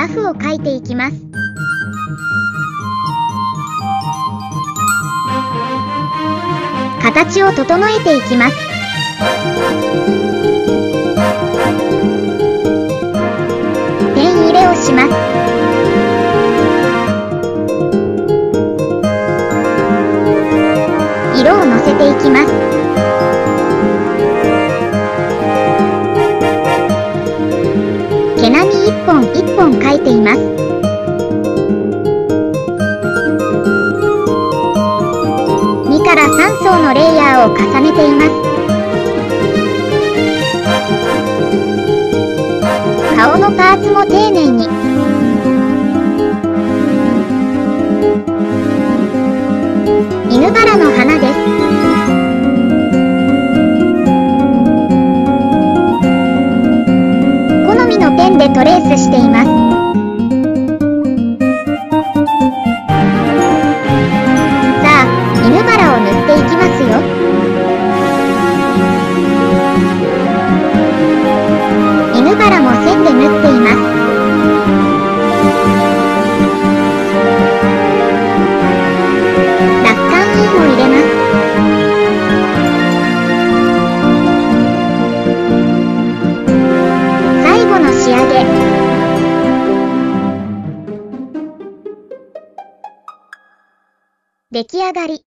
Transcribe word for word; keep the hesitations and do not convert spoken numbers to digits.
ラフを描いていきます。形を整えていきます。ペン入れをします。色をのせていきます。毛並み一本一本描いています。にからさん層のレイヤーを重ねています。顔のパーツも丁寧に。犬バラの花です。好みのペンでトレースしています。さあ、犬バラを塗っていきますよ。犬バラも線で縫っています。仕上げ。出来上がり。